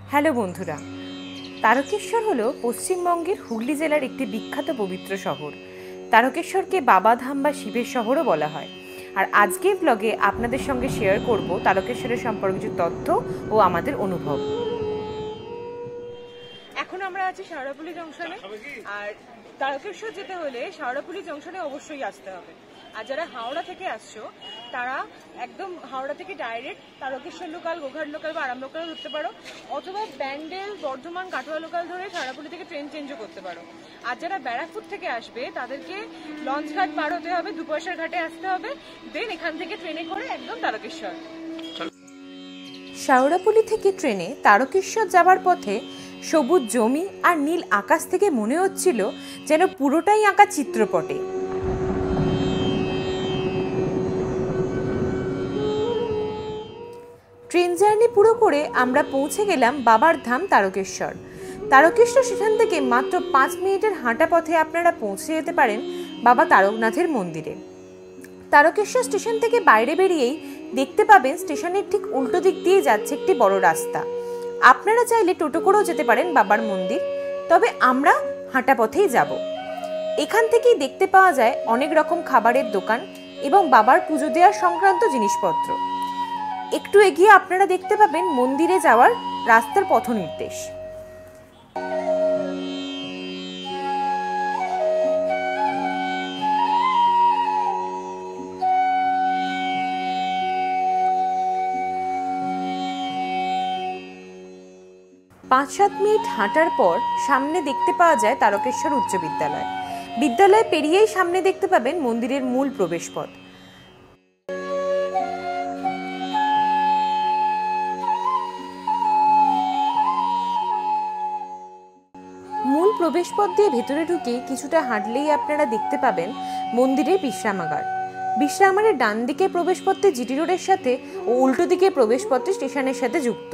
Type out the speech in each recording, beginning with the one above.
Hello বন্ধুরা, তারকেশ্বর হলো পশ্চিমবঙ্গের হুগলি জেলার একটি বিখ্যাত পবিত্র শহর। তারকেশ্বরকে বাবাধাম বা শিবের শহরও বলা হয়। আর আজকের ব্লগে আপনাদের সঙ্গে শেয়ার করব তারকেশ্বরের সম্পর্কে কিছু তথ্য ও আমাদের অনুভব। এখন আমরা আছি শেওড়াফুলি জংশনে, আর তারকেশ্বর যেতে হলে শেওড়াফুলি জংশনে অবশ্যই আসতে হবে। আর যারা হাওড়া থেকে আসছো তারা একদম হাওড়া থেকে direct Tarakeswar local, Goghat local বা আরাম লোকাল ধরতে পারো, অথবা ব্যান্ডেল, বর্ধমান, কাটোয়া লোকাল ধরে শেওড়াফুলি থেকে ট্রেন চেঞ্জও করতে পারো। আর যারা ব্যারাকপুর থেকে আসবে তাদেরকে লঞ্চ ঘাট পার হতে হবে, দুপয়সার ঘাটে আসতে হবে, দেন এখান থেকে ট্রেনে করে একদম তারকেশ্বর। শেওড়াফুলি থেকে ট্রেনে তারকেশ্বর যাবার পথে সবুজ জমি আর নীল আকাশ থেকে মনে হচ্ছিল যেন পুরোটাই আঁকা চিত্রপটে। ট্রেন জার্নি পুরো করে আমরা পৌঁছে গেলাম বাবার ধাম তারকেশ্বর। তারকেশ্বর স্টেশন থেকে মাত্র 5 মিনিটের হাঁটা পথে আপনারা পৌঁছে যেতে পারেন বাবা তারকনাথের মন্দিরে। তারকেশ্বর স্টেশন থেকে বাইরে বেরিয়েই দেখতে পাবেন স্টেশনের ঠিক উল্টো দিক দিয়ে যাচ্ছে একটি বড় রাস্তা। আপনারা চাইলে টোটো করেও যেতে পারেন বাবার মন্দির, তবে আমরা হাঁটা পথেই যাব। এখান থেকেই দেখতে পাওয়া যায় অনেক রকম খাবারের দোকান এবং বাবার পুজো দেওয়ার সংক্রান্ত জিনিসপত্র। একটু এগিয়ে আপনারা দেখতে পাবেন মন্দিরে যাওয়ার রাস্তার পথ নির্দেশ। পাঁচ 7 মিনিট হাঁটার পর সামনে দেখতে পাওয়া যায় তারকেশ্বর উচ্চ বিদ্যালয়। বিদ্যালয় পেরিয়েই সামনে দেখতে পাবেন মন্দিরের মূল প্রবেশপথ। মূল প্রবেশপথ দিয়ে ভেতরে ঢুকে কিছুটা হাঁটলেই আপনারা দেখতে পাবেন মন্দিরের বিশ্রামাগার। বিশ্রামাগারের ডান দিকে প্রবেশপথে জিটি রোডের সাথে ও উল্টো দিকে প্রবেশপথে স্টেশনের সাথে যুক্ত।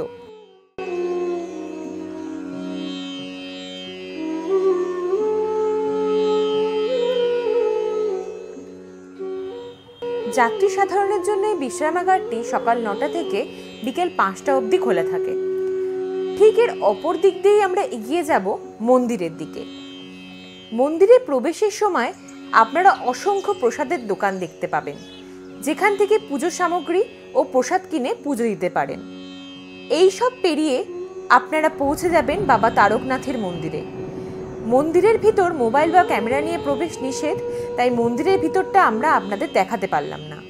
যাত্রী সাধারণের জন্য এই বিশ্রামাগারটি সকাল 9টা থেকে বিকেল 5টা অবধি খোলা থাকে। ঠিক এর অপর দিক দিয়েই আমরা এগিয়ে যাব মন্দিরের দিকে। মন্দিরে প্রবেশের সময় আপনারা অসংখ্য প্রসাদের দোকান দেখতে পাবেন, যেখান থেকে পুজো সামগ্রী ও প্রসাদ কিনে পুজো দিতে পারেন। এই সব পেরিয়ে আপনারা পৌঁছে যাবেন বাবা তারকনাথের মন্দিরে। মন্দিরের ভিতর মোবাইল বা ক্যামেরা নিয়ে প্রবেশ নিষেধ, তাই মন্দিরের ভিতরটা আমরা আপনাদের দেখাতে পারলাম না।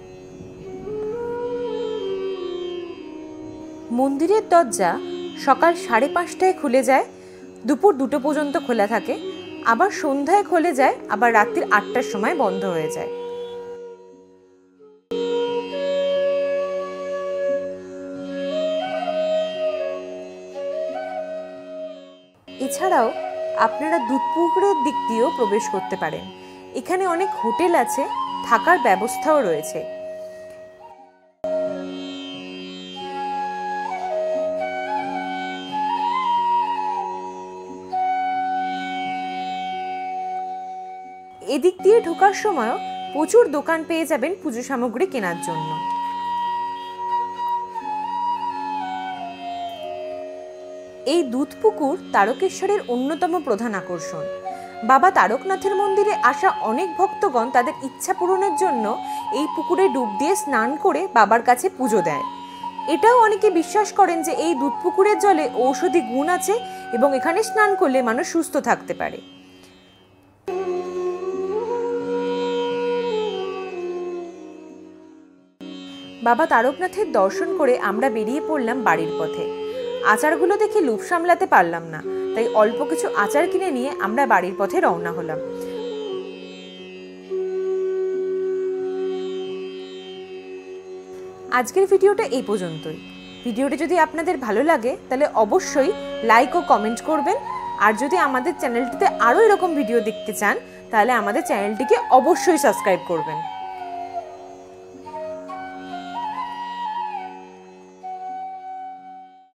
মন্দিরের দরজা সকাল 5:30টায় খুলে যায়, দুপুর 2টো পর্যন্ত খোলা থাকে, আবার সন্ধ্যায় খুলে যায়, আবার রাত্রির 8টার সময় বন্ধ হয়ে যায়। এছাড়াও আপনারা দুধপুকুরের দিক দিয়েও প্রবেশ করতে পারেন। এখানে অনেক হোটেল আছে, থাকার ব্যবস্থাও রয়েছে। এদিক দিয়ে ঢোকার সময়ও প্রচুর দোকান পেয়ে যাবেন পুজো সামগ্রী কেনার জন্য। এই দুধপুকুর তারকেশ্বরের অন্যতম প্রধান আকর্ষণ। বাবা তারকনাথের মন্দিরে আসা অনেক ভক্তগণ তাদের ইচ্ছা পূরণের জন্য এই পুকুরে ডুব দিয়ে স্নান করে বাবার কাছে পুজো দেয়। এটাও অনেকে বিশ্বাস করেন যে এই দুধপুকুরের জলে ঔষধি গুণ আছে এবং এখানে স্নান করলে মানুষ সুস্থ থাকতে পারে। বাবা তারকনাথের দর্শন করে আমরা বেরিয়ে পড়লাম বাড়ির পথে। আচারগুলো দেখে লোভ সামলাতে পারলাম না, তাই অল্প কিছু আচার কিনে নিয়ে আমরা বাড়ির পথে রওনা হলাম। আজকের ভিডিওটা এই পর্যন্তই। ভিডিওটা যদি আপনাদের ভালো লাগে তাহলে অবশ্যই লাইক ও কমেন্ট করবেন। আর যদি আমাদের চ্যানেলটিতে আরও এরকম ভিডিও দেখতে চান তাহলে আমাদের চ্যানেলটিকে অবশ্যই সাবস্ক্রাইব করবেন।